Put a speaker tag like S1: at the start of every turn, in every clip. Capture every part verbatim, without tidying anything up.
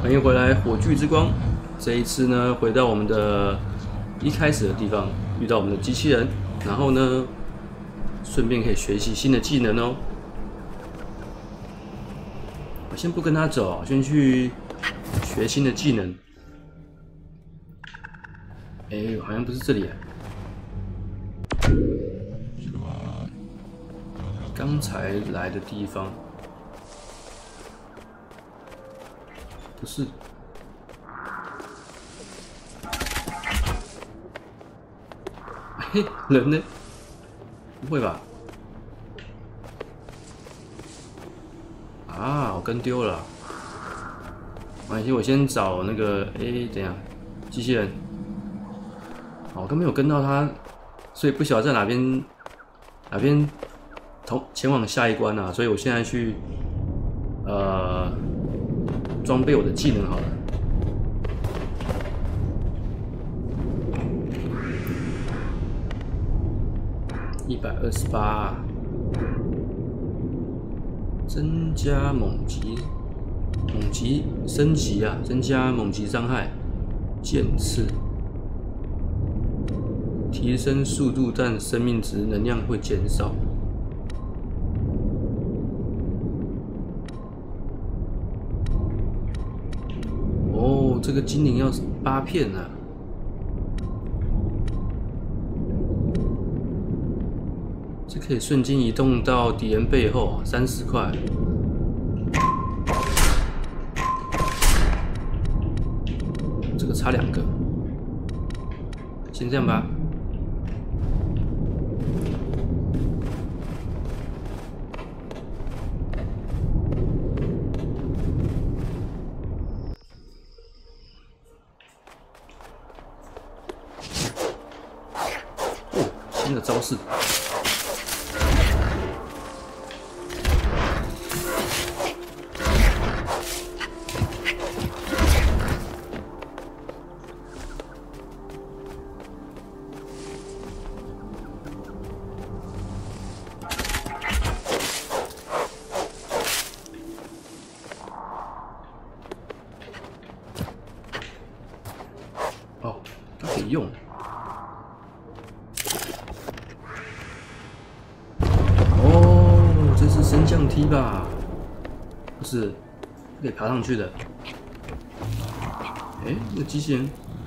S1: 欢迎回来，火炬之光。这一次呢，回到我们的一开始的地方，遇到我们的机器人，然后呢，顺便可以学习新的技能哦。我先不跟他走，先去学新的技能。哎、欸，好像不是这里啊。刚才来的地方。 不是，嘿，人呢？不会吧？啊，我跟丢了。没关系，我先找那个，哎、欸，等一下，机器人。好，我刚没有跟到他，所以不晓得在哪边，哪边同前往下一关啊。所以我现在去，呃。 装备我的技能好了，一百二十八，增加猛击，猛击升级啊，增加猛击伤害，剑刺，提升速度，但生命值能量会减少。 哦，这个精灵要八片啊！这可以瞬间移动到敌人背后，三十块。这个差两个，先这样吧。 新的招式，哦，它可以用。 这是升降梯吧？不是，可以爬上去的。哎、欸，那个机器人，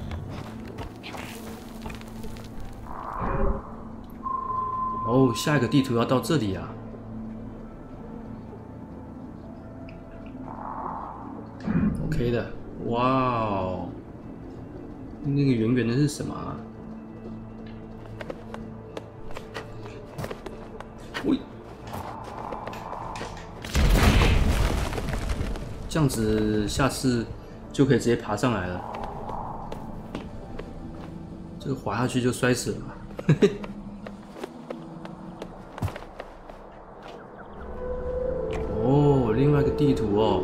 S1: 哦，下一个地图要到这里啊。OK 的，哇哦，那个圆圆的是什么啊？喂。 这样子，下次就可以直接爬上来了。这个滑下去就摔死了嘛。哦，另外一个地图哦。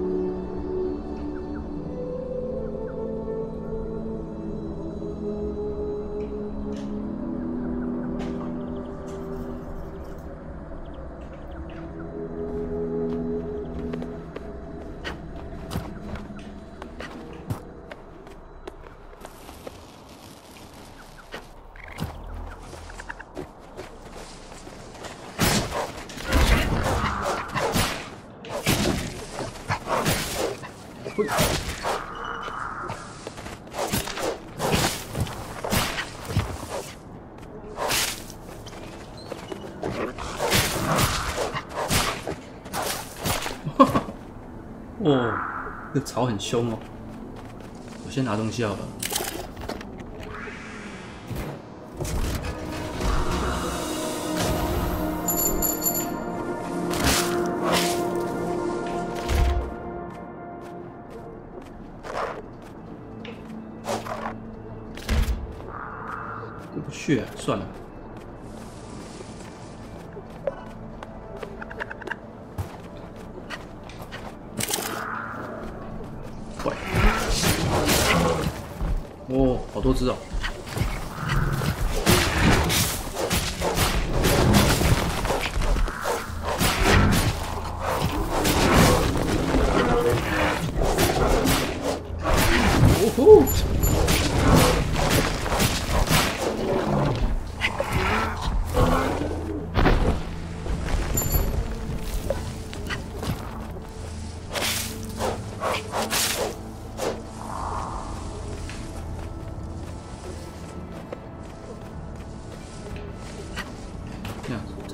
S1: 哦，这草很凶哦。我先拿东西好了。过不去啊，算了。 哦，好多只哦！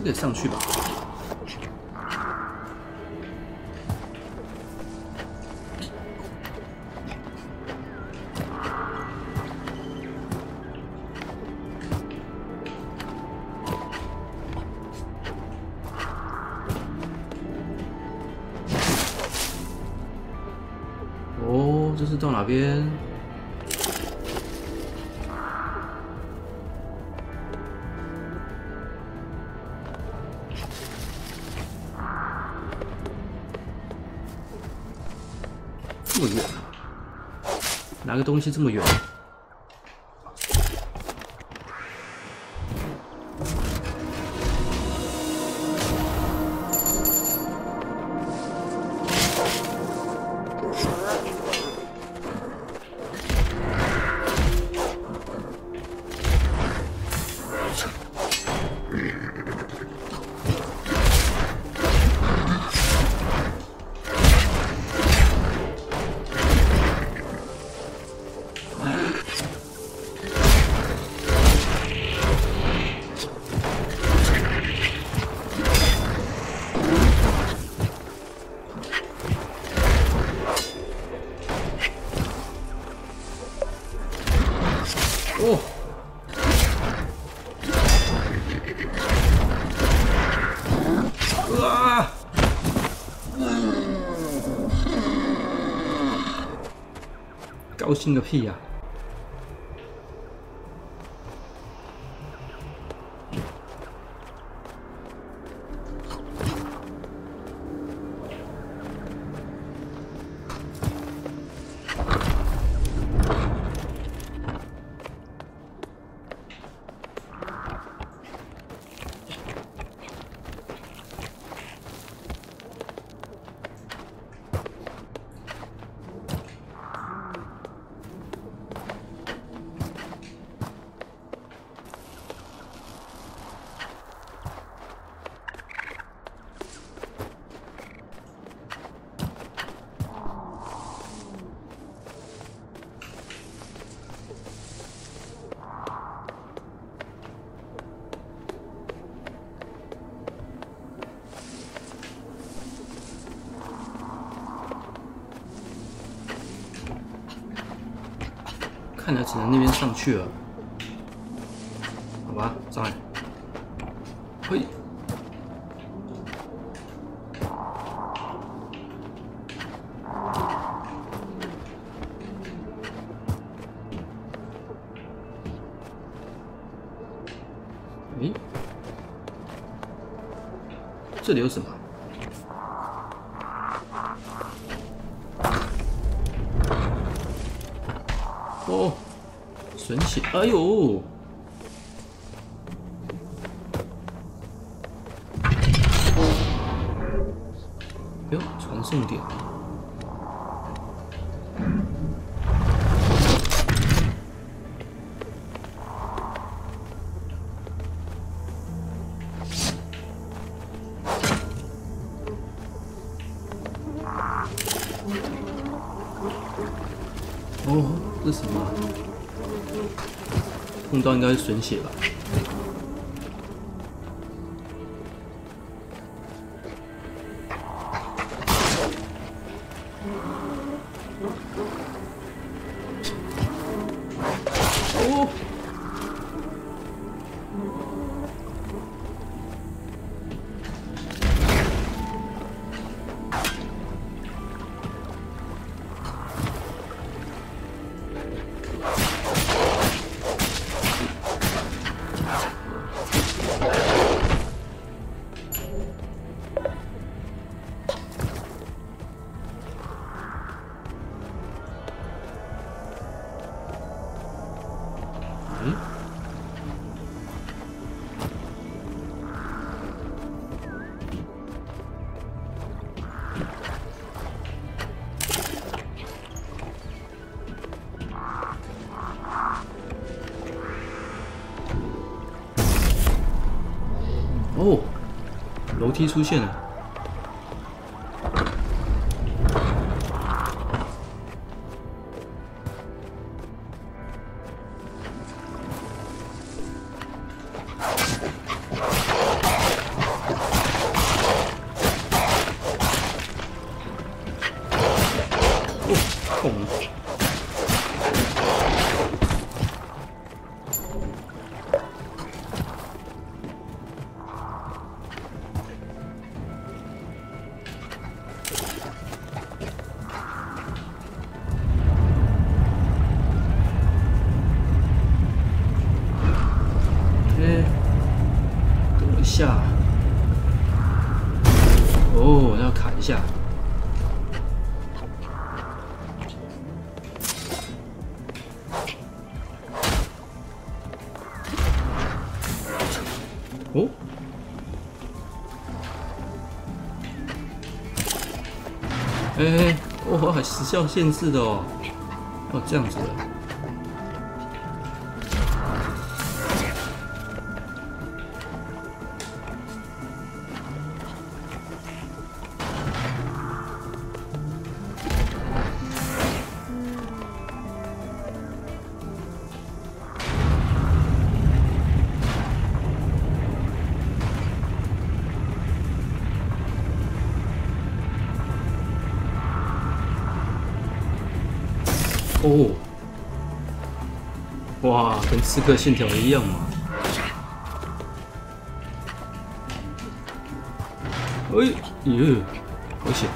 S1: 个上去吧。哦，这是到哪边？这么远啊？拿个东西这么远？哦，啊！高兴个屁呀！看来只能那边上去了，好吧，上来，嘿，诶，这里有什么？哦，神奇！哎呦，哟，传送点。哦，这是什么？碰到应该是损血吧？哦。嗯，哦，楼梯出现了。 哦，痛！哎，躲一下。哦，要砍一下。 哦，哎、欸，哇，时效限制的哦，哦，这样子的。哦，哇，跟刺客信条一样嘛！哎呦，好险！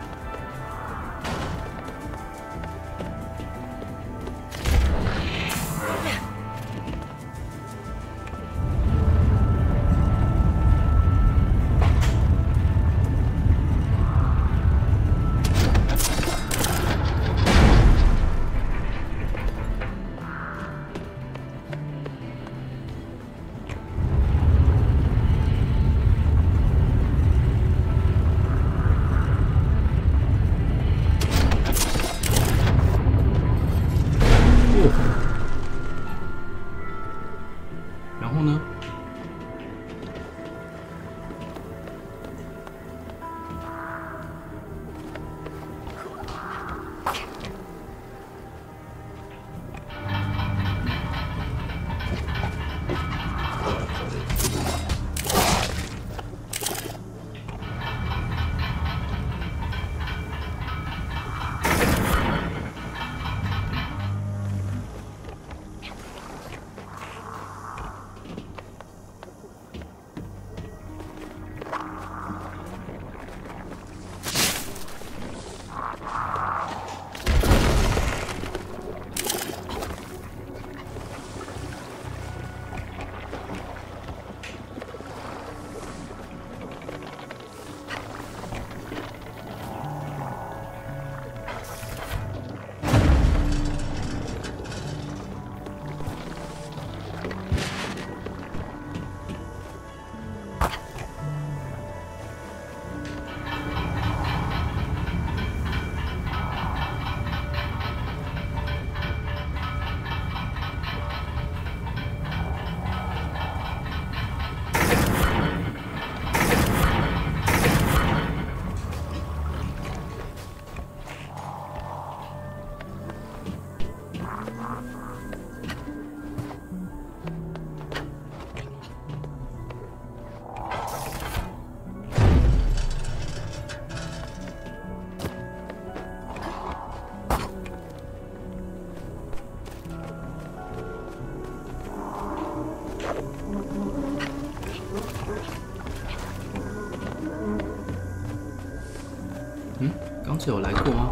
S1: 然后呢？嗯，刚才有来过吗？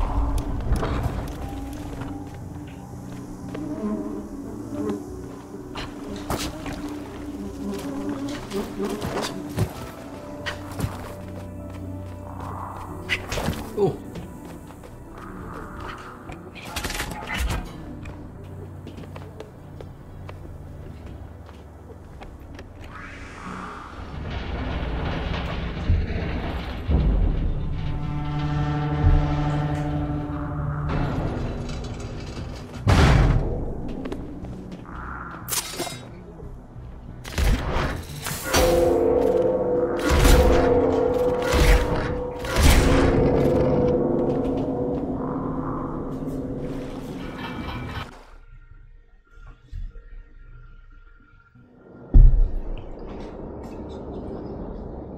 S1: 哦。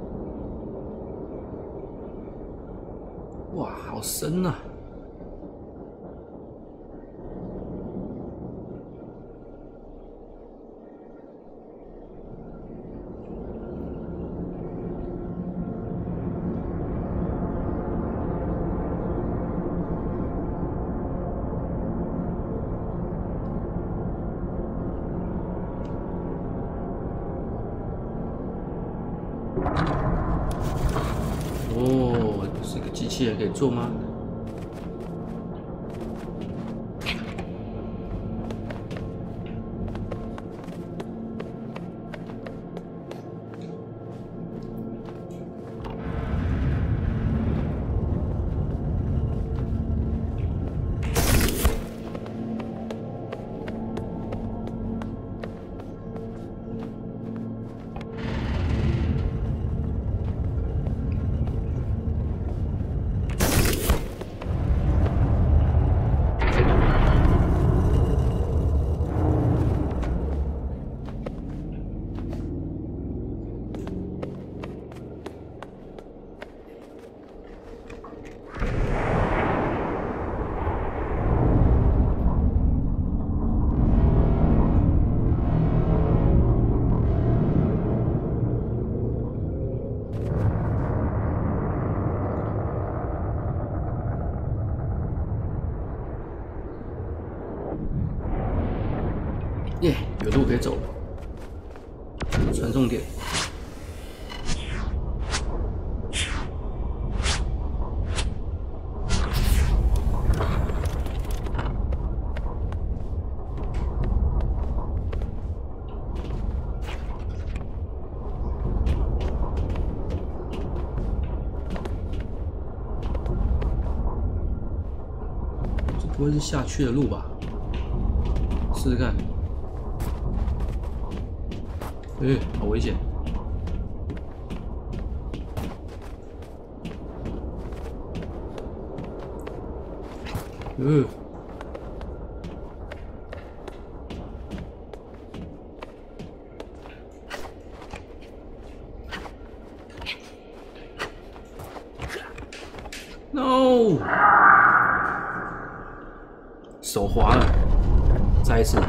S1: 哇，好深啊！ 器人可以做吗？耶， yeah, 有路可以走了。传送点。这不会是下去的路吧？试试看。 哎，好危险！嗯。No！ 手滑了，再一次。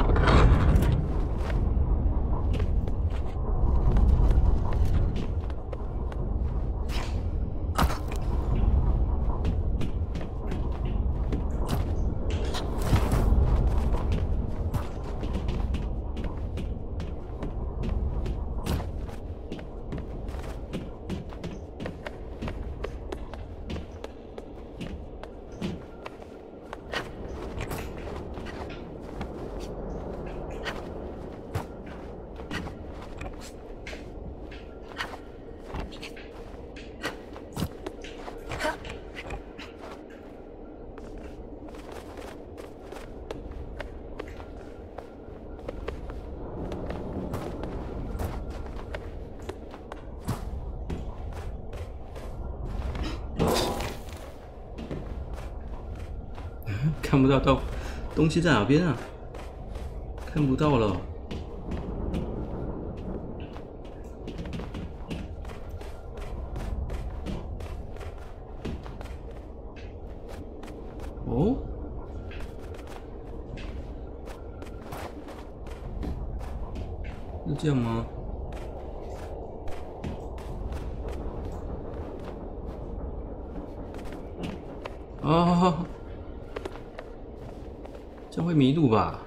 S1: 看不到到东西在哪边啊？看不到了。哦，是这样吗？啊！ 这样会迷路吧？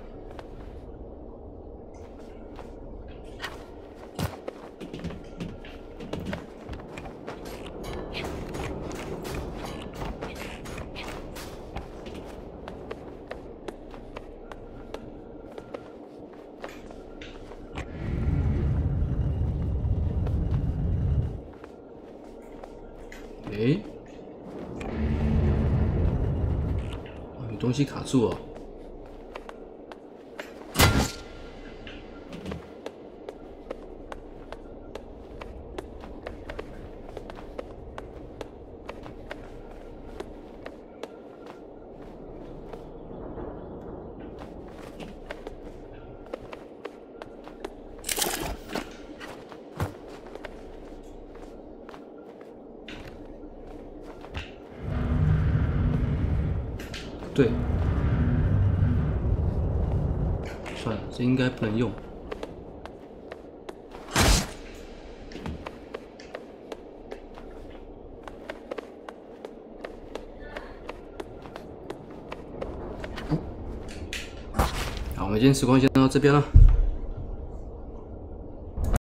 S1: 哎，有东西卡住哦。 对，算了，这应该不能用。好，我们今天实况先到这边了。